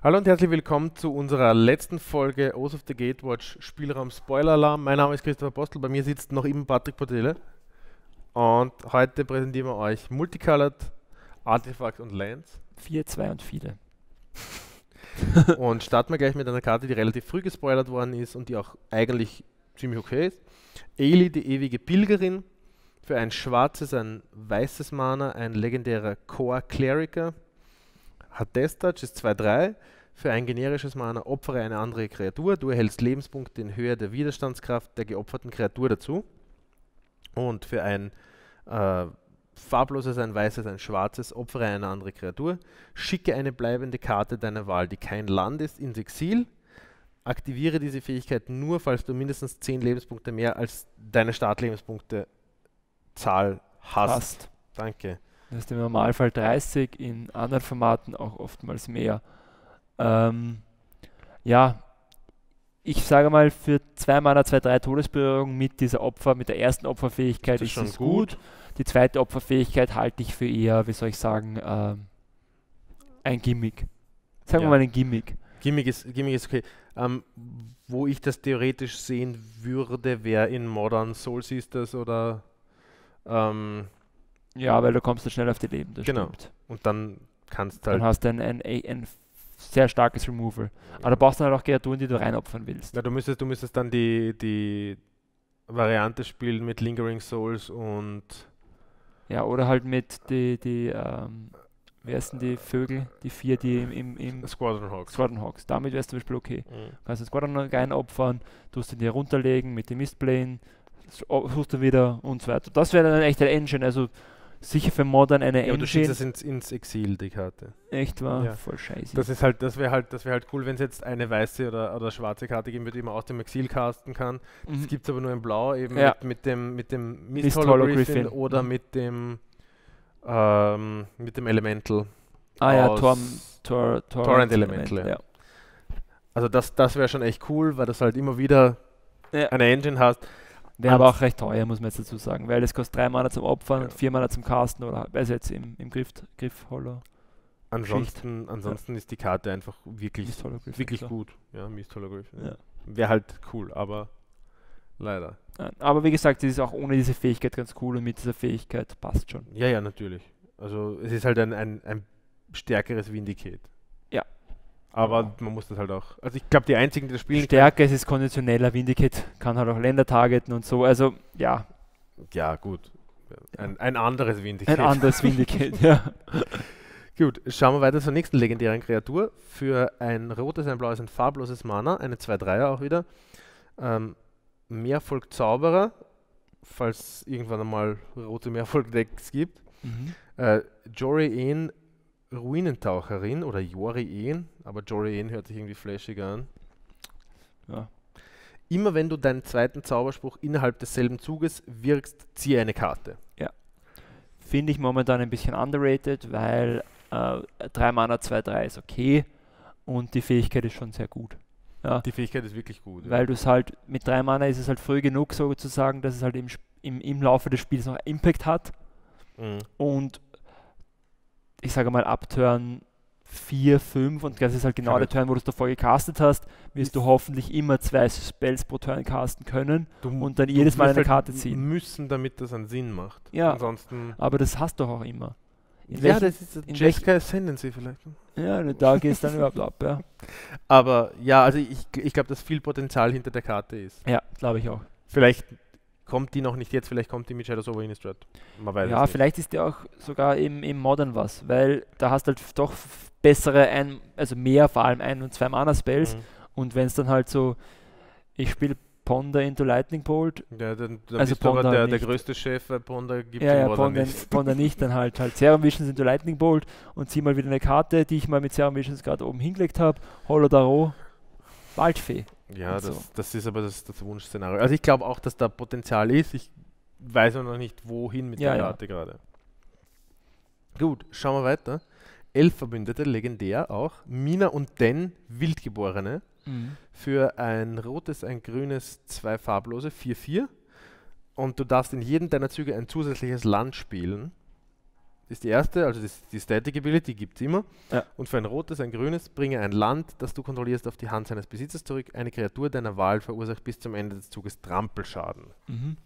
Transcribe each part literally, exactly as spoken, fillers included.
Hallo und herzlich willkommen zu unserer letzten Folge Oath of the Gatewatch Spielraum Spoiler Alarm. Mein Name ist Christopher Postel, bei mir sitzt noch immer Patrick Portele und heute präsentieren wir euch Multicolored, Artifact und Lands. vier, zwei und viele. Und starten wir gleich mit einer Karte, die relativ früh gespoilert worden ist und die auch eigentlich ziemlich okay ist. Ailey, die ewige Pilgerin, für ein schwarzes, ein weißes Mana, ein legendärer Core Cleriker, hat Death Touch, ist zwei drei. Für ein generisches Mana opfere eine andere Kreatur. Du erhältst Lebenspunkte in Höhe der Widerstandskraft der geopferten Kreatur dazu. Und für ein äh, farbloses, ein weißes, ein schwarzes, opfere eine andere Kreatur. Schicke eine bleibende Karte deiner Wahl, die kein Land ist, ins Exil. Aktiviere diese Fähigkeit nur, falls du mindestens zehn Lebenspunkte mehr als deine Startlebenspunkte Zahl hast. Hast. Danke. Das ist im Normalfall dreißig, in anderen Formaten auch oftmals mehr. Ähm, ja, ich sage mal, für zwei Mana, zwei drei Todesberührung mit dieser Opfer, mit der ersten Opferfähigkeit Das ist ist schon es gut. gut. Die zweite Opferfähigkeit halte ich für eher, wie soll ich sagen, ähm, ein Gimmick. Sagen Ja. wir mal ein Gimmick. Gimmick ist, Gimmick ist okay. Ähm, wo ich das theoretisch sehen würde, wäre in Modern Soul Sisters oder ähm, Ja, weil du kommst dann schnell auf die Leben, das Genau. stimmt. und dann kannst du Dann halt. hast du ein, ein, ein sehr starkes Removal. Aber da brauchst du halt auch Kreaturen, die du reinopfern willst. Ja, du müsstest, du müsstest dann die, die Variante spielen mit Lingering Souls und Ja, oder halt mit die, die ähm, wer sind die Vögel, die vier, die im, im, im Squadron Hawks. Squadron Hawks. Damit wäre es zum Beispiel okay. Mhm. Kannst den Squadron reinopfern, tust den dir runterlegen mit dem Mistplane, suchst du wieder und so weiter. Das wäre dann echt eine Engine, also sicher für Modern eine Ja, aber du schickst Engine. es ins, ins Exil, die Karte. Echt war Ja. voll scheiße. Das ist halt, das wäre halt, das wäre halt cool, wenn es jetzt eine weiße oder, oder schwarze Karte geben würde, die man aus dem Exil casten kann. Das Mhm. gibt es aber nur in Blau, eben Ja. mit, mit dem, mit dem Mist Mist Hologriffin Hologriffin. oder Mhm. mit dem ähm, mit dem Elemental. Ah ja, aus Torm, Tor, Torrent, Torrent Elemental, ja. ja. Also das, das wäre schon echt cool, weil das halt immer wieder Ja. eine Engine hast. Wäre aber Ans- auch recht teuer, muss man jetzt dazu sagen, weil es kostet drei Mana zum Opfern Ja. und vier Mana zum Casten oder also jetzt im, im Griff, Griff Hollow. Ansonsten, ansonsten ist die Karte einfach wirklich, Mist Hologriffin, wirklich klar. gut. Ja, Mist Hologriffin. Ja. Wäre halt cool, aber leider. Nein, aber wie gesagt, das ist auch ohne diese Fähigkeit ganz cool und mit dieser Fähigkeit passt schon. Ja, ja, natürlich. Also es ist halt ein, ein, ein stärkeres Vindicate. Ja. Aber Ja. man muss das halt auch. Also ich glaube, die einzigen, die das spielen Stärke, es ist konditioneller, Vindicate kann halt auch Länder targeten und so, also ja, können. Ja, gut. Ein, ein anderes Vindicate. ein anderes Vindicate, ja. Gut, schauen wir weiter zur nächsten legendären Kreatur. Für ein rotes, ein blaues, ein farbloses Mana, eine zwei dreier auch wieder. Ähm, Mehrfolg Zauberer, falls irgendwann einmal rote Mehrfolg-Decks gibt. Mhm. Äh, Jori-En, Ruinentaucherin oder Jori-En, aber Jori-En hört sich irgendwie flashiger an. Ja. Immer wenn du deinen zweiten Zauberspruch innerhalb desselben Zuges wirkst, ziehe eine Karte. Finde ich momentan ein bisschen underrated, weil äh, drei Mana, zwei drei ist okay und die Fähigkeit ist schon sehr gut. Ja. Die Fähigkeit ist wirklich gut. Ja. Weil du es halt, mit drei Mana ist es halt früh genug sozusagen, dass es halt im, Sp- im, im Laufe des Spiels noch Impact hat Mhm. und ich sage mal ab Turn vier, fünf und das ist halt genau Kann der ich- Turn, wo du es davor gecastet hast, wirst du hoffentlich immer zwei Spells pro Turn casten können Du, und dann du jedes Mal wirst eine halt Karte ziehen. müssen, damit das einen Sinn macht. Ja. Ansonsten. Aber das hast du auch immer. In Ja, welchen- das ist in Jessica Ascendancy vielleicht. Ja, da geht es dann überhaupt ab, ja. Aber ja, also ich, ich glaube, dass viel Potenzial hinter der Karte ist. Ja, glaube ich auch. Vielleicht kommt die noch nicht jetzt, vielleicht kommt die mit Shadows over Innistrad. Man weiß es Ja, nicht. vielleicht ist die auch sogar im, im Modern was, weil da hast halt doch f- bessere, ein, also mehr vor allem ein- und zwei Mana-Spells Mhm. und wenn es dann halt so, ich spiele Ponder into Lightning Bolt, Ja, dann, dann Also bist du aber Ponder der, der nicht. größte Chef, weil Ponder gibt ja, es ja, im Ponder, nicht. Ponder nicht, dann halt halt Serum Visions into Lightning Bolt und zieh mal wieder eine Karte, die ich mal mit Serum Visions gerade oben hingelegt habe, Holodaro, Waldfee. Ja, und das, so. das ist aber das, das Wunschszenario. Also ich glaube auch, dass da Potenzial ist. Ich weiß nur noch nicht, wohin mit Ja, der ja. Karte gerade. Gut, schauen wir weiter. Elf Verbündete, legendär auch. Mina und Den, Wildgeborene. Mhm. Für ein rotes, ein grünes, zwei farblose, vier vier. Und du darfst in jedem deiner Züge ein zusätzliches Land spielen. ist die erste, also das, die Static Ability gibt es immer. Ja. Und für ein rotes, ein grünes, bringe ein Land, das du kontrollierst, auf die Hand seines Besitzers zurück. Eine Kreatur deiner Wahl verursacht bis zum Ende des Zuges Trampelschaden. Mhm.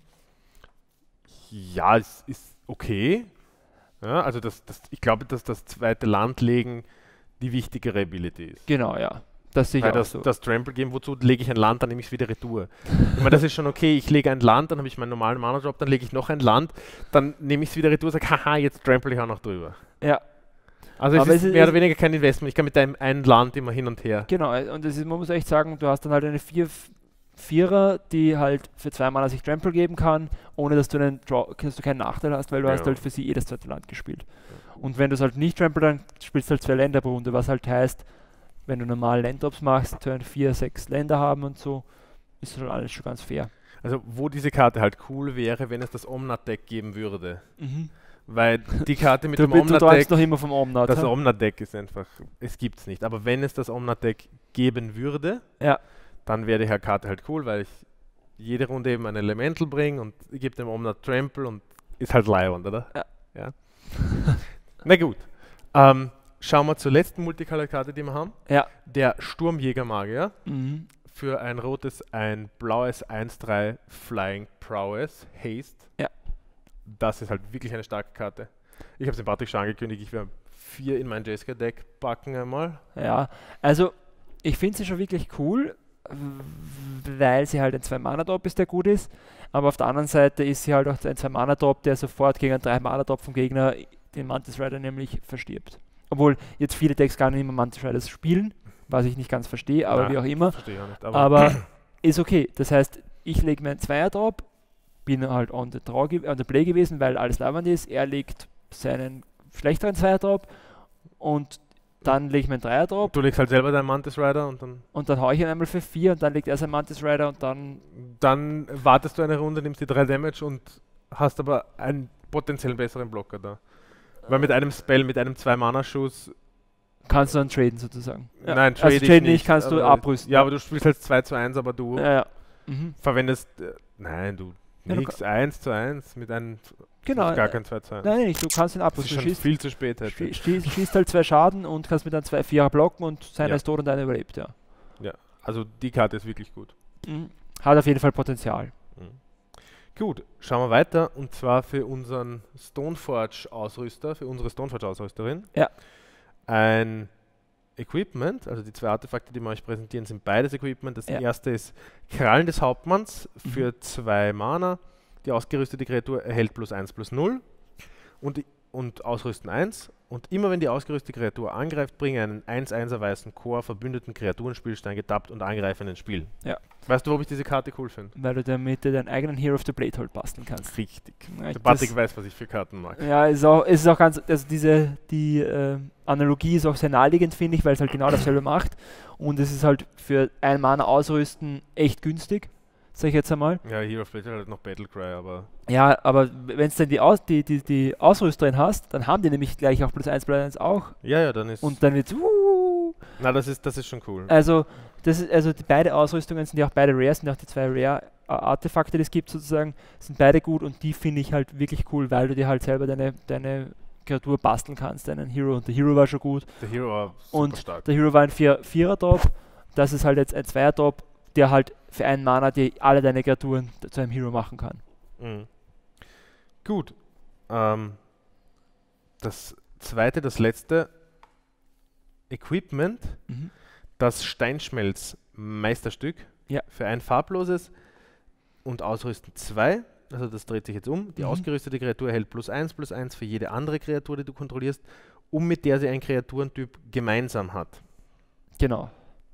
Ja, es ist okay. Ja, also das, das, ich glaube, dass das zweite Landlegen die wichtigere Ability ist. Genau, ja. Das sehe ich Weil auch das, so. das Trample Game, wozu lege ich ein Land, dann nehme ich es wieder retour. Ich meine, das ist schon okay, ich lege ein Land, dann habe ich meinen normalen Mana-Drop, dann lege ich noch ein Land, dann nehme ich es wieder retour und sage, haha, jetzt trample ich auch noch drüber. Ja. Also es Aber ist es ist- mehr oder weniger kein Investment, ich kann mit einem ein Land immer hin und her. Genau, und das ist, man muss echt sagen, du hast dann halt eine vier, Vierer, die halt für zwei Mana sich Trample geben kann, ohne dass du, einen Draw, dass du keinen Nachteil hast, weil du Ja. hast halt für sie jedes zweite Land gespielt. Und wenn du es halt nicht Trample, dann spielst du halt zwei Länder pro Runde, was halt heißt, wenn du normal Landdrops machst, Turn vier, sechs Länder haben und so, ist schon alles schon ganz fair. Also wo diese Karte halt cool wäre, wenn es das Omnat-Deck geben würde. Mhm. Weil die Karte mit Du, dem du Omnat-Deck, träumst noch immer vom Omnat. das hä? Omnat-Deck ist einfach, es gibt es nicht. Aber wenn es das Omnat-Deck geben würde, Ja. dann wäre die Karte halt cool, weil ich jede Runde eben ein Elemental bringe und ich gebe dem Omnat Trample und ist halt Leihwand, oder? Ja. ja. Na gut. Ähm, schauen wir zur letzten Multicolor-Karte, die wir haben. Ja. Der Sturmjäger-Magier. Mhm. Für ein rotes, ein blaues eins drei Flying Prowess, Haste. Ja. Das ist halt wirklich eine starke Karte. Ich habe es dem Patrick schon angekündigt, ich werde vier in mein Jessica-Deck packen einmal. Ja, also ich finde sie schon wirklich cool, w- weil sie halt ein zwei Mana Drop ist, der gut ist. Aber auf der anderen Seite ist sie halt auch ein zwei Mana Drop, der sofort gegen einen drei Mana Drop vom Gegner, den Mantis Rider, nämlich verstirbt. Obwohl jetzt viele Decks gar nicht mehr Mantis Riders spielen, was ich nicht ganz verstehe, aber Nein, wie auch immer. Verstehe ich auch nicht. Aber, Aber ist okay. Das heißt, ich lege mir einen Zweier-Drop, bin halt on the, draw ge- on the play gewesen, weil alles leibend ist. Er legt seinen schlechteren Zweier-Drop und dann lege ich meinen Dreier-Drop du legst halt selber deinen Mantis Rider und dann, und dann haue ich ihn einmal für vier und dann legt er seinen Mantis Rider und dann. dann wartest du eine Runde, nimmst die drei Damage und hast aber einen potenziell besseren Blocker da. Weil mit einem Spell, mit einem zwei Mana Schuss, Kannst du dann traden sozusagen. Ja. nein, trade also ich traden nicht, nicht, kannst du aber- abrüsten. Ja, aber du spielst halt zwei zu eins, aber du ja, ja. Mhm. verwendest, äh, nein, du Ja, du nix eins zu eins mit einem, Genau. gar kein zwei zu eins. Nein, nicht, du kannst ihn Das ist abrüsten. Du schon schießt, viel zu spät heute. schie- schießt, schießt halt zwei Schaden und kannst mit einem zwei Vierer blocken und seiner Ja. ist tot und deiner überlebt, ja. Also die Karte ist wirklich gut. Mhm. Hat auf jeden Fall Potenzial. Gut, schauen wir weiter und zwar für unseren Stoneforge-Ausrüster, für unsere Stoneforge-Ausrüsterin. Ja. Ein Equipment, also die zwei Artefakte, die wir euch präsentieren, sind beides Equipment. Das Ja. erste ist Krallen des Hauptmanns für Mhm. zwei Mana. Die ausgerüstete Kreatur erhält plus eins plus null und, die- und Ausrüsten eins. Und immer wenn die ausgerüstete Kreatur angreift, bringe einen eins einser weißen Chor verbündeten Kreaturenspielstein getappt und angreifen ins Spiel. Ja. Weißt du, ob ich diese Karte cool finde? Weil du damit deinen eigenen Hero of the Blade Hold basteln kannst. Richtig. Ja, Der Patrick das- weiß, was ich für Karten mag. Ja, ist auch, ist auch ganz, also diese, die äh, Analogie ist auch sehr naheliegend, finde ich, weil es halt genau dasselbe macht. Und es ist halt für ein Mana ausrüsten echt günstig, sag ich jetzt einmal. Ja, Hero of Blade hat halt noch Battlecry, aber Ja, aber wenn du dann die, Aus, die, die, die Ausrüsterin hast, dann haben die nämlich gleich auch plus eins, plus eins auch. ja, ja, dann ist. Und dann wird uh, na, das ist, das ist schon cool. also, das ist, also die beide Ausrüstungen sind ja auch beide Rare, sind ja auch die zwei Rare-Artefakte, die es gibt sozusagen, sind beide gut und die finde ich halt wirklich cool, weil du dir halt selber deine, deine Kreatur basteln kannst, deinen Hero. Und der Hero war schon gut. Der Hero war super Und stark. Der Hero war ein vier, Vierer-Drop, das ist halt jetzt ein Zweier-Drop, der halt für einen Mana die alle deine Kreaturen zu einem Hero machen kann. Mhm. Gut. Ähm, das zweite, das letzte Equipment, Mhm. das Steinschmelz-Meisterstück Ja. für ein farbloses und Ausrüsten zwei. Also das dreht sich jetzt um. Die Mhm. ausgerüstete Kreatur erhält plus eins plus eins für jede andere Kreatur, die du kontrollierst, um mit der sie einen Kreaturentyp gemeinsam hat. Genau.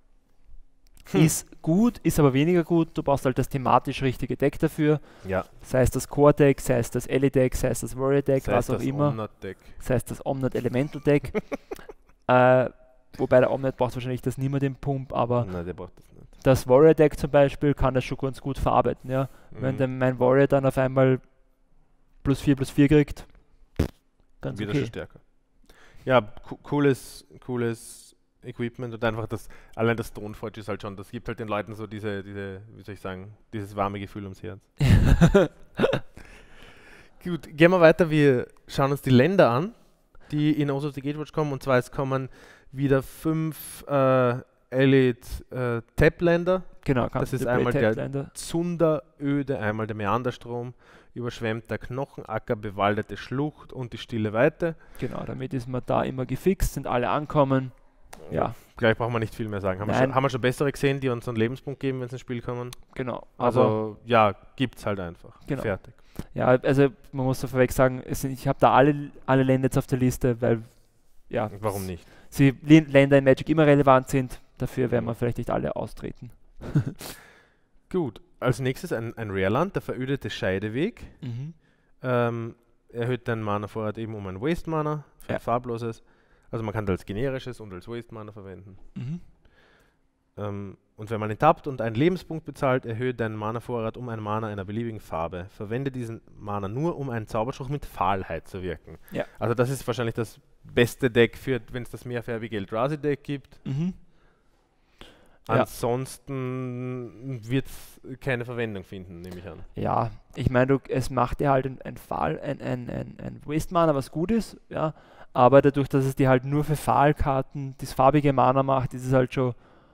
Hm. Ist gut, ist aber weniger gut. Du brauchst halt das thematisch richtige Deck dafür. Ja, Sei es das Core-Deck, sei es das Ellie-Deck, sei es das Warrior-Deck, sei was es auch das immer. Omnat-Deck. Sei es das Omnat Elemental-Deck. äh, wobei der Omnat braucht wahrscheinlich das niemand im Pump, aber Nein, der braucht das nicht. das Warrior-Deck zum Beispiel kann das schon ganz gut verarbeiten. Ja? Wenn Mhm. der, mein Warrior dann auf einmal plus vier plus vier kriegt, ganz Wieder schon okay. stärker. Ja, co cooles, cooles Equipment und einfach das, allein das Stoneforge ist halt schon, das gibt halt den Leuten so diese, diese, wie soll ich sagen, dieses warme Gefühl ums Herz. Gut, gehen wir weiter, wir schauen uns die Länder an. die in Also the Gatewatch kommen. Und zwar es kommen wieder fünf äh, Elite äh, Tapländer. Genau, Das ist einmal der Zunderöde, einmal der Meanderstrom, überschwemmter Knochenacker, bewaldete Schlucht und die stille Weite. Genau, damit ist man da immer gefixt, sind alle ankommen. Ja. Gleich brauchen wir nicht viel mehr sagen. Haben, wir schon, haben wir schon bessere gesehen, die uns einen Lebenspunkt geben, wenn sie ins Spiel kommen? Genau. Also, ja, gibt's halt einfach. Genau. Fertig. Ja, also man muss da vorweg sagen, es sind, ich habe da alle, alle Länder jetzt auf der Liste, weil, ja. Warum nicht? Sie Länder in Magic immer relevant sind, dafür werden wir vielleicht nicht alle austreten. Gut, als nächstes ein, ein Rare-Land, der verödete Scheideweg. Mhm. Ähm, erhöht deinen Mana-Vorrat eben um ein Waste-Mana für Ja. ein farbloses. Also man kann das als generisches und als Waste-Mana verwenden. Mhm. Ähm, und wenn man ihn tappt und einen Lebenspunkt bezahlt, erhöht deinen Mana-Vorrat um ein Mana einer beliebigen Farbe. Verwende diesen Mana nur, um einen Zauberspruch mit Fahlheit zu wirken. Ja. Also das ist wahrscheinlich das beste Deck, für wenn es das mehrfarbige Eldrazi-Deck gibt. Mhm. Ja. Ansonsten wird es keine Verwendung finden, nehme ich an. Ja, ich meine, es macht dir halt ein, ein Fall, ein, ein, ein, ein Waste-Mana, was gut ist, ja, aber dadurch, dass es dir halt nur für Fahlkarten das farbige Mana macht, ist es halt schon,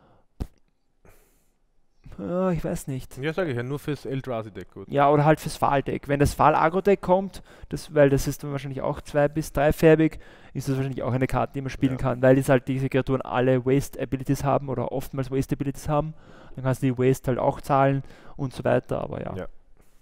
ja, ich weiß nicht. Ja, sage ich ja, nur fürs Eldrazi-Deck gut. Ja, oder halt fürs Fahl-Deck. Wenn das Fahl-Agro-Deck kommt, das, weil das ist dann wahrscheinlich auch zwei- bis dreifärbig, ist das wahrscheinlich auch eine Karte, die man spielen Ja. kann, weil es halt diese Kreaturen alle Waste-Abilities haben oder oftmals Waste-Abilities haben. Dann kannst du die Waste halt auch zahlen und so weiter, aber ja. Ja.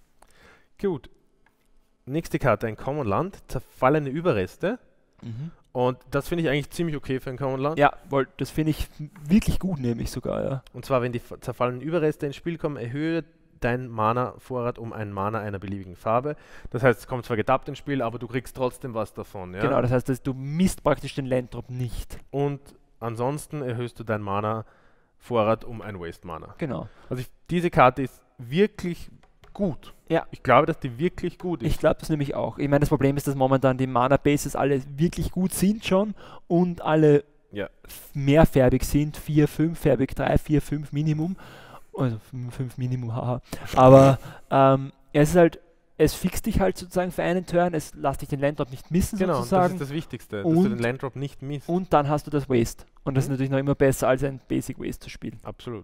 Gut. Nächste Karte, ein Common Land, zerfallene Überreste. Mhm. Und das finde ich eigentlich ziemlich okay für ein Common Land. Ja, weil das finde ich wirklich gut, nämlich sogar, ja. Und zwar, wenn die f- zerfallenen Überreste ins Spiel kommen, erhöhe dein Mana-Vorrat um ein Mana einer beliebigen Farbe. Das heißt, es kommt zwar getappt ins Spiel, aber du kriegst trotzdem was davon. Ja? Genau, das heißt, dass du misst praktisch den Landdrop nicht. Und ansonsten erhöhst du dein Mana-Vorrat um ein Waste-Mana. Genau. Also ich, diese Karte ist wirklich gut. Ja. Ich glaube, dass die wirklich gut ist. Ich glaube das nämlich auch. Ich meine, das Problem ist, dass momentan die Mana-Bases alle wirklich gut sind schon und alle Ja. f- mehrfärbig sind, vier, fünffärbig, drei, vier, fünf Minimum. Also fünf, fünf Minimum, haha. Aber ähm, es ist halt, es fixt dich halt sozusagen für einen Turn, es lässt dich den Landdrop nicht missen Genau, das sozusagen. ist das Wichtigste, dass Und- du den Landdrop nicht misst. Und dann hast du das Waste. Und das Mhm. ist natürlich noch immer besser, als ein Basic Waste zu spielen. Absolut.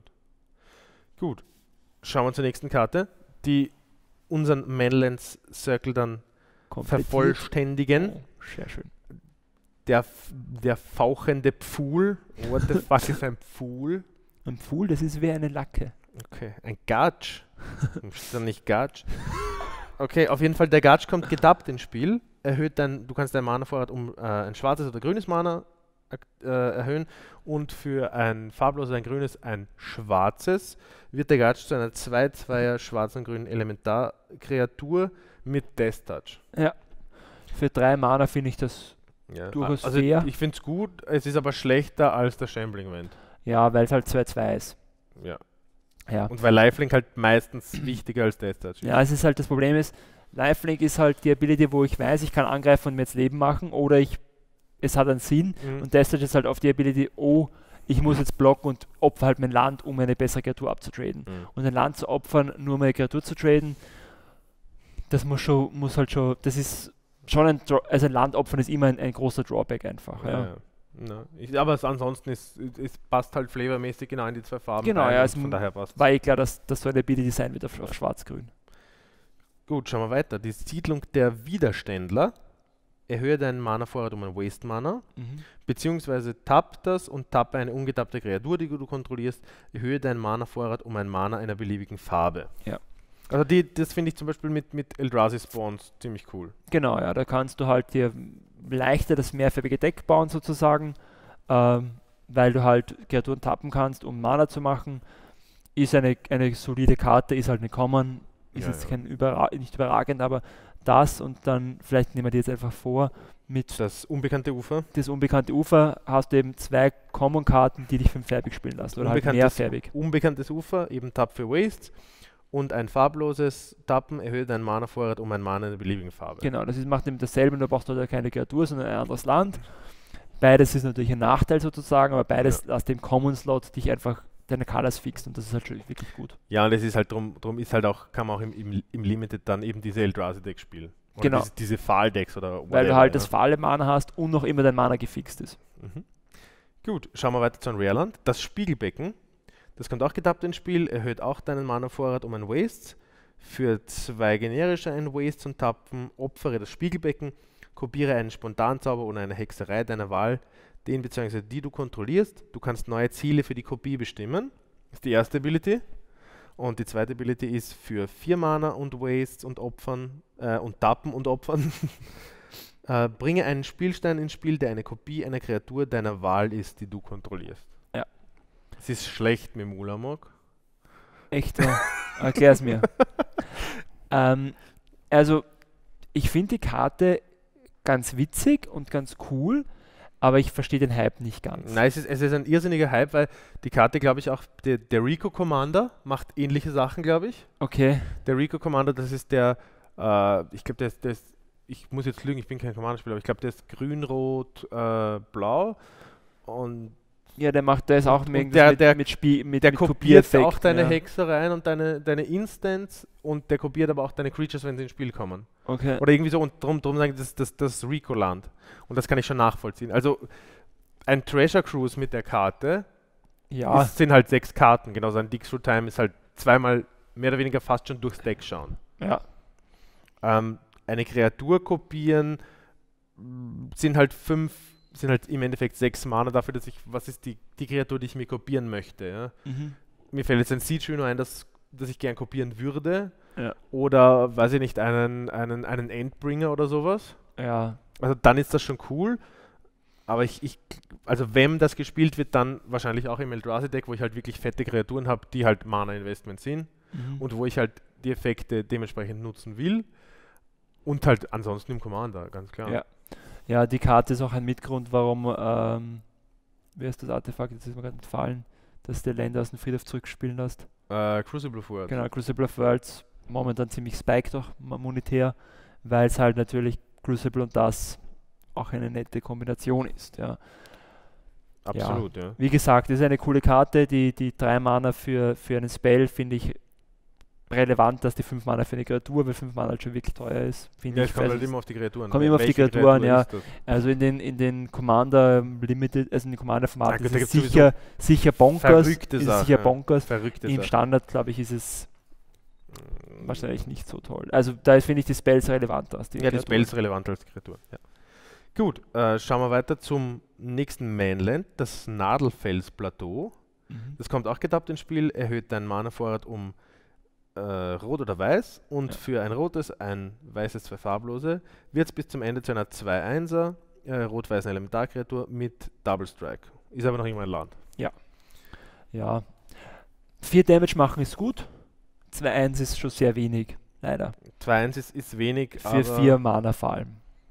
Gut. Schauen wir zur nächsten Karte, die unseren Manlands Circle dann Komplettiert. vervollständigen. Oh, sehr schön. Der, f- der fauchende Pfuhl. What the fuck ist ein Pfuhl? Ein Pfuhl, das ist wie eine Lacke. Okay, ein Gatsch. Ist dann nicht Gatsch? Okay, auf jeden Fall, der Gatsch kommt getappt ins Spiel. Erhöht dein, du kannst dein Mana-Vorrat um äh, ein schwarzes oder grünes Mana ak- äh, erhöhen und für ein farbloses, ein grünes, ein schwarzes wird der Gatsch zu einer zwei zwei schwarz und grünen Elementarkreatur mit Death Touch. Für drei Mana finde ich das, Ja. Durchaus Also fair. ich finde es gut, es ist aber schlechter als der Shambling Wind. ja, weil es halt zwei zwei ist. Ja. Ja. Und weil Lifelink halt meistens wichtiger als Death Touch ist. Ja, es ist halt das Problem ist, Lifelink ist halt die Ability, wo ich weiß, ich kann angreifen und mir jetzt Leben machen oder ich, es hat einen Sinn Mhm. und Death Touch ist halt auf die Ability, oh, ich muss jetzt blocken und opfer halt mein Land, um eine bessere Kreatur abzutraden. Mhm. Und ein Land zu opfern, nur um eine Kreatur zu traden, das muss schon, muss halt schon, das ist schon ein, Draw- also ein Land opfern ist immer ein, ein großer Drawback einfach. Ja. Ja, ja. Ja. Ich, aber es, ansonsten ist es passt halt flavormäßig genau in die zwei Farben. Genau, rein ja, und es von m- daher passt. War eh klar, dass das so eine Ability sein wird auf, auf Schwarz-Grün. Gut, schauen wir weiter. Die Siedlung der Widerständler. Erhöhe deinen Mana-Vorrat um ein Waste-Mana, Mhm. beziehungsweise tapp das und tappe eine ungetappte Kreatur, die du kontrollierst. Erhöhe deinen Mana-Vorrat um ein Mana einer beliebigen Farbe. Ja. Also die, das finde ich zum Beispiel mit, mit Eldrazi Spawns ziemlich cool. Genau, ja, da kannst du halt dir leichter das mehrfarbige Deck bauen sozusagen, ähm, weil du halt Kreaturen tappen kannst, um Mana zu machen. Ist eine, eine solide Karte, ist halt eine Common, ist Ja, jetzt ja. kein überra nicht überragend, aber das und dann, vielleicht nehmen wir die jetzt einfach vor, mit Das unbekannte Ufer. das unbekannte Ufer hast du eben zwei Common-Karten, die dich fünffärbig spielen lassen oder halt Unbekanntes- mehrfärbig. Unbekanntes Ufer, eben Tapp für Waste. Und ein farbloses Tappen erhöht deinen Mana-Vorrat um ein Mana einer beliebigen Farbe. Genau, das ist, macht eben dasselbe, du brauchst halt keine Kreatur, sondern ein anderes Land. Beides ist natürlich ein Nachteil sozusagen, aber beides aus dem Common-Slot dich einfach deine Colors fixt und das ist halt schon wirklich gut. Ja, und es ist halt drum, drum ist halt auch, kann man auch im, im, im Limited dann eben diese Eldrazi-Deck spielen. Oder Genau. diese, diese Fahldecks oder whatever, Weil du halt ja. das Fahle-Mana hast und noch immer dein Mana gefixt ist. Mhm. Gut, schauen wir weiter zu einem Rareland. Das Spiegelbecken. Das kommt auch getappt ins Spiel, erhöht auch deinen Mana-Vorrat um ein Waste. Für zwei generische ein Waste zum Tappen, opfere das Spiegelbecken, kopiere einen Spontanzauber oder eine Hexerei deiner Wahl, den bzw. die du kontrollierst. Du kannst neue Ziele für die Kopie bestimmen. Das ist die erste Ability. Und die zweite Ability ist für vier Mana und Wastes und Opfern äh, und Tappen und Opfern. äh, bringe einen Spielstein ins Spiel, der eine Kopie einer Kreatur deiner Wahl ist, die du kontrollierst. Ja. Es ist schlecht mit dem Ulamog. Echt? Ja. Erklär's mir. ähm, also, ich finde die Karte ganz witzig und ganz cool, aber ich verstehe den Hype nicht ganz. Nein, es ist, es ist ein irrsinniger Hype, weil die Karte, glaube ich, auch der, der Rico Commander macht ähnliche Sachen, glaube ich. Okay. Der Rico Commander, das ist der, äh, ich glaube, der ist, der ist, ich muss jetzt lügen, ich bin kein Commander-Spieler, aber ich glaube, der ist grün, rot, äh, blau und Ja, der macht das auch mit, der- mit, der- mit, Spiel, mit, der mit kopiert auch Kopiereffekten, deine ja. Hexereien und deine, deine Instants und der kopiert aber auch deine Creatures, wenn sie ins Spiel kommen. Okay. Oder irgendwie so und drum, drum sagen das, das, das Rico-Land. Und das kann ich schon nachvollziehen. Also ein Treasure Cruise mit der Karte Ja, es sind halt sechs Karten, genauso ein Dig Through Time ist halt zweimal mehr oder weniger fast schon durchs Deck schauen. ja. Ähm, eine Kreatur kopieren mh, sind halt fünf, sind halt im Endeffekt sechs Mana dafür, dass ich, was ist die, die Kreatur, die ich mir kopieren möchte. Ja? Mhm. Mir fällt jetzt ein Siege nur ein, das, das ich gern kopieren würde. Ja. Oder, weiß ich nicht, einen, einen, einen Endbringer oder sowas. Ja, Also dann ist das schon cool. Aber ich, ich also wenn das gespielt wird, dann wahrscheinlich auch im Eldrazi-Deck, wo ich halt wirklich fette Kreaturen habe, die halt Mana-Investment sind. mhm. Und wo ich halt die Effekte dementsprechend nutzen will. Und halt ansonsten im Commander, ganz klar. Ja. Ja, die Karte ist auch ein Mitgrund, warum, ähm, wer ist das Artefakt, jetzt ist mir gerade entfallen, dass der Länder aus dem Friedhof zurückspielen lässt. Äh, Crucible of Worlds. Genau, Crucible of Worlds, momentan ziemlich spiked auch mo- monetär, weil es halt natürlich Crucible und das auch eine nette Kombination ist. Ja. Absolut, ja. Wie gesagt, das ist eine coole Karte, die, die drei Mana für, für einen Spell finde ich relevant, dass die fünf Mana für eine Kreatur, weil fünf Mana halt schon wirklich teuer ist. Finde Ja, ich. es kommt Also halt immer auf die Kreaturen. kommt immer auf die Welche Kreaturen, Kreatur ja. ist das? Also in den, in den Commander Limited, also in den Commander-Formaten Ah, gut, ist da es gibt's sicher, sicher bonkers. verrückte Ist es Sachen, sicher ja. bonkers. Verrückte Im Sache. Standard, glaube ich, ist es wahrscheinlich nicht so toll. Also da finde ich die Spells relevanter als die Ja, die Kreaturen. Spells relevant als Kreaturen. Ja. Gut, äh, schauen wir weiter zum nächsten Mainland, das Nadelfelsplateau. Mhm. Das kommt auch getappt ins Spiel, erhöht deinen Mana-Vorrat um äh, Rot oder Weiß und Ja. für ein rotes, ein weißes, zwei farblose, wird es bis zum Ende zu einer zwei Einser äh, rot-weißen Elementarkreatur mit Double Strike. Ist aber noch immer ein Land. Ja. vier Damage machen ist gut. zwei eins ist schon sehr wenig, leider. zwei eins ist, ist wenig, Für aber vier Mana vor allem.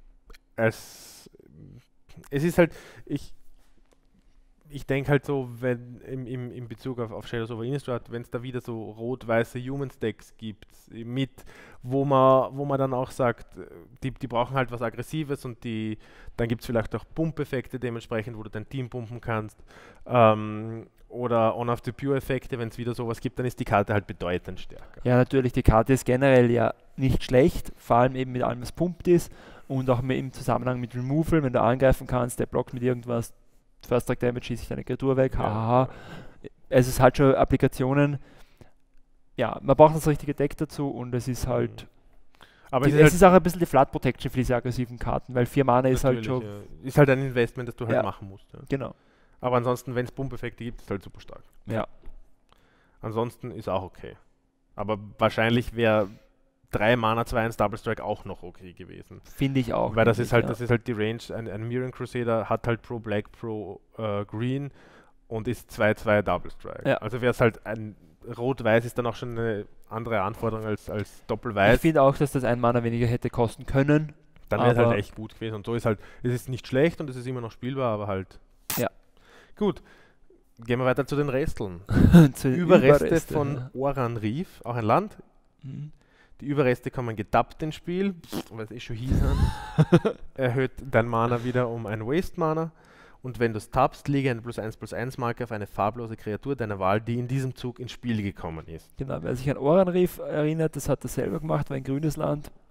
es, es ist halt, ich, ich denke halt so, wenn im, im, in Bezug auf, auf Shadows over Innistrad, wenn es da wieder so rot-weiße Human-Stacks gibt, mit, wo man, wo man dann auch sagt, die, die brauchen halt was Aggressives und die, dann gibt es vielleicht auch Pump-Effekte dementsprechend, wo du dein Team pumpen kannst. Ähm, oder On-Off-the-Pure-Effekte, wenn es wieder sowas gibt, dann ist die Karte halt bedeutend stärker. Ja, natürlich, die Karte ist generell ja nicht schlecht, vor allem eben mit allem, was pumpt ist und auch mit, im Zusammenhang mit Removal, wenn du angreifen kannst, der blockt mit irgendwas, First Strike Damage, schießt sich deine Kreatur weg, hahaha. Es ist halt schon Applikationen, ja, man braucht das richtige Deck dazu und es ist halt, Aber die, es es ist, halt ist auch ein bisschen die Flood Protection für diese aggressiven Karten, weil vier Mana ist halt natürlich, schon, ja, ist halt ein Investment, das du halt Ja. machen musst. Ja. genau, Aber ansonsten, wenn es Pump-Effekte gibt, ist halt super stark. ja. Ansonsten ist auch okay. Aber wahrscheinlich wäre drei Mana zwei eins Double Strike auch noch okay gewesen. Finde ich auch. Weil das nämlich, ist halt, ja. das ist halt die Range, ein, ein Mirren Crusader hat halt pro Black, pro äh, Green und ist zwei zwei Double Strike. Ja. Also wäre es halt ein Rot-Weiß ist dann auch schon eine andere Anforderung als, als Ich Doppel-Weiß. finde auch, dass das ein Mana weniger hätte kosten können. Dann wäre es halt aber- echt gut gewesen. Und so ist halt, es ist nicht schlecht und es ist immer noch spielbar, aber halt. Ja. Gut. Gehen wir weiter zu den Resteln. Zu den Überreste, Überreste, von ja. Oran Reef, auch ein Land. Mhm. Die Überreste kommen getappt ins Spiel, weil es eh schon hieß. Erhöht dein Mana wieder um ein Waste-Mana. Und wenn du es tappst, lege eine plus eins plus eins Marke auf eine farblose Kreatur deiner Wahl, die in diesem Zug ins Spiel gekommen ist. Genau, wer sich an Oranrief erinnert, das hat er selber gemacht, war ein grünes Land.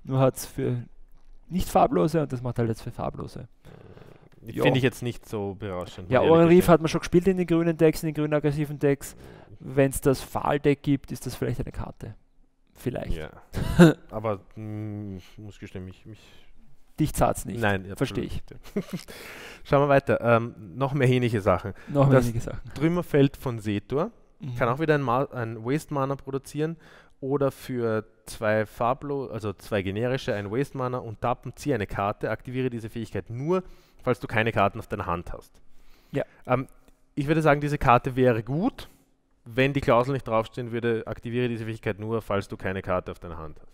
Nur hat es für nicht farblose und das macht halt jetzt für farblose. Ja. Finde ich jetzt nicht so berauschend. Ja, Oran Reef hat man schon gespielt in den grünen Decks, in den grünen aggressiven Decks. Wenn es das Fahl-Deck gibt, ist das vielleicht eine Karte. Vielleicht. Ja. Aber mh, muss gestehen, mich... mich Dich zahlt es nicht. Nein, verstehe ich. Schauen wir weiter. Ähm, noch mehr ähnliche Sachen. Noch das wenige Sachen. Trümmerfeld von Setor Mhm. kann auch wieder ein, Ma ein Waste Mana produzieren oder für zwei Farblo, also zwei generische, ein Waste Mana und tappen, ziehe eine Karte, aktiviere diese Fähigkeit nur, falls du keine Karten auf deiner Hand hast. Ja. Ähm, ich würde sagen, diese Karte wäre gut, wenn die Klausel nicht draufstehen würde, aktiviere diese Fähigkeit nur, falls du keine Karte auf deiner Hand hast.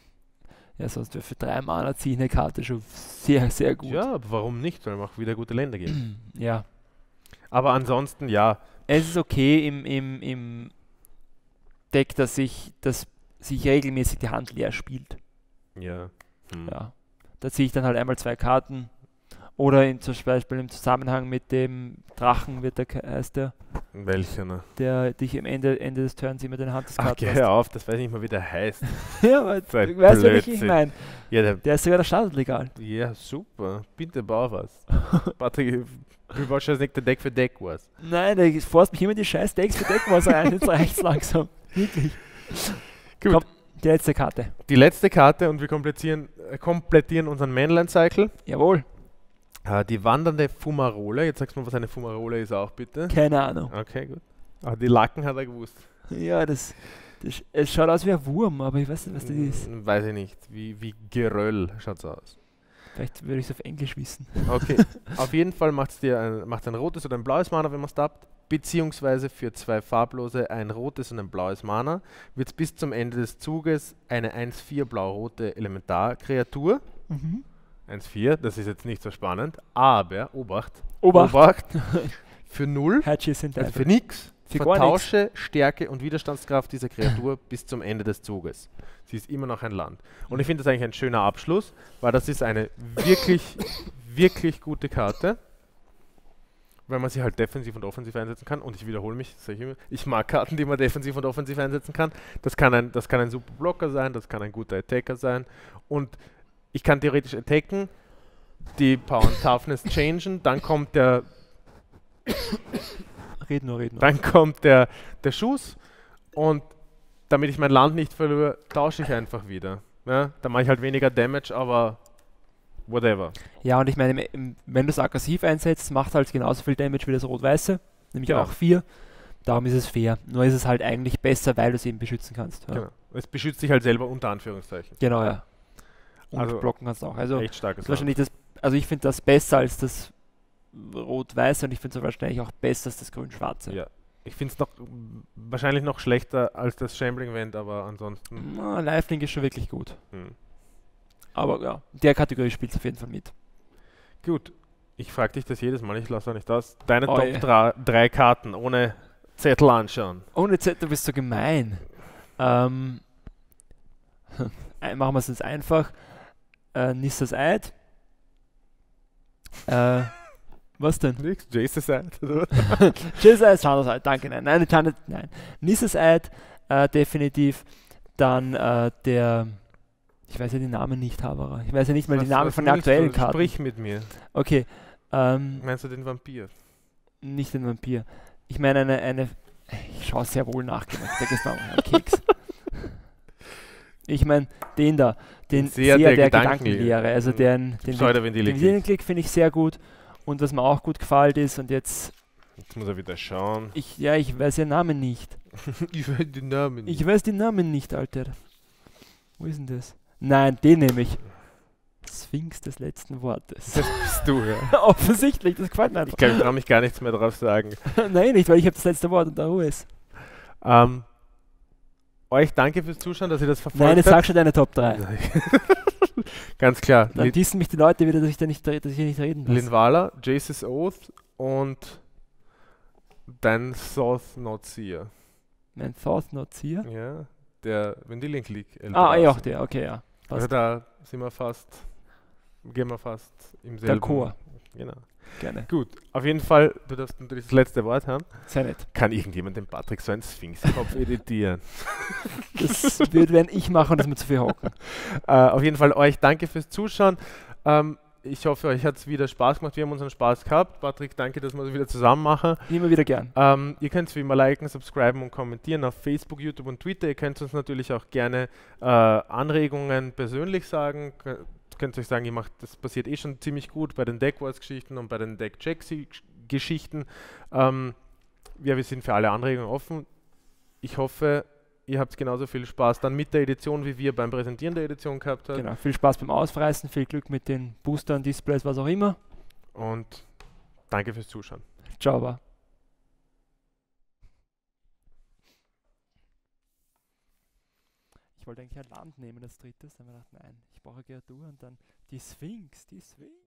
Ja, sonst wäre für drei Mana ziehe eine Karte schon sehr, sehr gut. Ja, aber warum nicht? Soll auch wieder gute Länder geben. Ja. Aber ansonsten, ja. Es ist okay im, im, im Deck, dass sich, dass sich regelmäßig die Hand leer spielt. Ja. Hm. Ja. Da ziehe ich dann halt einmal zwei Karten. Oder in, zum Beispiel im Zusammenhang mit dem Drachen, wird der, heißt der, Welcher, ne? der dich am Ende, Ende des Turns immer den Ach, Handelskarten geh hör auf, das weiß ich nicht mal, wie der heißt. Ja, aber So ein du weißt, was ich Blödsinn. meine. Ja, der, Der ist sogar der Standardlegal. ja, super. Bitte bau was. Patrick, du warst jetzt nicht der Deck für Deck was. Nein, der forst mich immer die scheiß Decks für Deckwasser rein. Jetzt reicht's langsam. Wirklich. Gut. Komm, die letzte Karte. Die letzte Karte und wir komplettieren, äh, komplettieren unseren Mainline-Cycle. Jawohl. Äh, die wandernde Fumarole. Jetzt sagst du mal, was eine Fumarole ist auch, bitte. Keine Ahnung. Okay, gut. Ah, die Lacken hat er gewusst. Ja, das, das. Es schaut aus wie ein Wurm, aber ich weiß nicht, was das ist. Mm, Weiß ich nicht. Wie, wie Geröll schaut's aus. Vielleicht würde ich es auf Englisch wissen. Okay. Auf jeden Fall macht's dir ein, macht's ein rotes oder ein blaues Mana, wenn man es tappt. Beziehungsweise für zwei farblose ein rotes und ein blaues Mana wird es bis zum Ende des Zuges eine eins vier blau-rote Elementarkreatur. Mhm. eins vier, das ist jetzt nicht so spannend, aber, Obacht, Obacht. Obacht, für null, Hatches sind also einfach. für nix, Für gar vertausche Stärke und Widerstandskraft dieser Kreatur bis zum Ende des Zuges. Sie ist immer noch ein Land. Und ich finde das eigentlich ein schöner Abschluss, weil das ist eine wirklich, wirklich gute Karte, weil man sie halt defensiv und offensiv einsetzen kann. Und ich wiederhole mich, sag ich immer, ich mag Karten, die man defensiv und offensiv einsetzen kann. Das kann ein, das kann ein super Blocker sein, das kann ein guter Attacker sein. Und ich kann theoretisch attacken, die Power und Toughness changen, dann kommt der Red nur, red nur. Dann kommt der, der Schuss und damit ich mein Land nicht verliere, tausche ich einfach wieder. Ja, dann mache ich halt weniger Damage, aber whatever. Ja, und ich meine, im- im- wenn du es aggressiv einsetzt, macht halt genauso viel Damage wie das Rot-Weiße, nämlich Genau. auch vier. Darum ist es fair. Nur ist es halt eigentlich besser, weil du es eben beschützen kannst. Ja. Genau. Es beschützt sich halt selber unter Anführungszeichen. Genau, ja. Und Also blocken kannst du auch. Also, Echt starkes das ist Land. wahrscheinlich das, also ich finde das besser als das Rot-Weiße und ich finde es wahrscheinlich auch besser als das Grün-Schwarze. Ja. Ich finde es noch wahrscheinlich noch schlechter als das Shambling-Event, aber ansonsten. Na, Lifelink ist schon wirklich gut. Hm. Aber ja, in der Kategorie spielt es auf jeden Fall mit. Gut. Ich frage dich das jedes Mal, ich lasse auch nicht das. Deine Oh Top je. drei, drei Karten ohne Zettel anschauen. Ohne Z, du bist so gemein. Ähm, ein- machen wir es jetzt einfach. Äh, Nissas Eid. Äh, was denn? Nix, Jace's Side, oder? Nissas Eid, Chandras Eid, danke, nein. Nein, Chandras, nein. Nissas Eid, äh, definitiv. Dann äh, der, ich weiß ja die Namen nicht, Havara. Ich weiß ja nicht mal die Was- Namen was von den willst aktuellen du? Karten. Sprich mit mir. Okay, ähm, Meinst du den Vampir? nicht den Vampir. Ich meine eine, eine, ich schaue sehr wohl nach, genau. Der ist noch ein Keks. Ich meine den da, den Seher Seher der der, Gedankenlehre. Gedankenlehre. Also Mhm. den, den, den, Schleuderventil. den Klick finde ich sehr gut. Und was mir auch gut gefällt ist, und jetzt, Jetzt muss er wieder schauen. ich, ja, ich weiß den Namen nicht. Ich weiß den Namen nicht. Ich weiß den Namen nicht, Alter. Wo ist denn das? Nein, den nehme ich. Sphinx des letzten Wortes. Das bist du, ja. Offensichtlich, das gefällt mir Ich einfach. glaube, ich traue mich gar nichts mehr drauf sagen. Nein, nicht, weil ich habe das letzte Wort und da Ruhe ist. Ähm, euch danke fürs Zuschauen, dass ihr das verfolgt Nein, jetzt habt. sag schon deine Top drei. Ganz klar. Dann Lin dissen mich die Leute wieder, dass ich da nicht, dass ich hier nicht reden lasse. Linvala, Jace's Oath und dein Thoth Not Seer. Mein Thought Notes hier. Ja, der Vendilion Click. Ah, ja, auch der, okay, ja. Also Passt. da sind wir fast, gehen wir fast im selben. D'accord. Genau. Gerne. Gut, auf jeden Fall, du darfst natürlich das letzte Wort haben. Sehr nett. Kann irgendjemand dem Patrick so einen Sphinx-Kopf editieren? Das würde, wenn ich machen, dass wir zu viel hocken. Äh, auf jeden Fall euch danke fürs Zuschauen. Ähm, ich hoffe, euch hat es wieder Spaß gemacht. Wir haben unseren Spaß gehabt. Patrick, danke, dass wir das wieder zusammen machen. Immer wieder gern. Ähm, ihr könnt es wie immer liken, subscriben und kommentieren auf Facebook, YouTube und Twitter. Ihr könnt uns natürlich auch gerne äh, Anregungen persönlich sagen. Kö- könnt euch sagen, ihr macht, das passiert eh schon ziemlich gut bei den Deck Wars-Geschichten und bei den Deck Check-Geschichten. Ähm, ja, wir sind für alle Anregungen offen. Ich hoffe, ihr habt genauso viel Spaß dann mit der Edition, wie wir beim Präsentieren der Edition gehabt haben. Genau. Viel Spaß beim Ausreißen, viel Glück mit den Boostern, Displays, was auch immer. Und danke fürs Zuschauen. Ciao. Baba. Ich wollte eigentlich ein Land nehmen als drittes, dann habe ich gedacht, nein, ich brauche Kreatur und dann die Sphinx, die Sphinx.